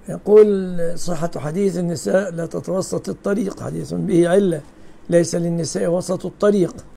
يقول صحة حديث النساء لا تتوسط الطريق، حديث به علة، ليس للنساء وسط الطريق.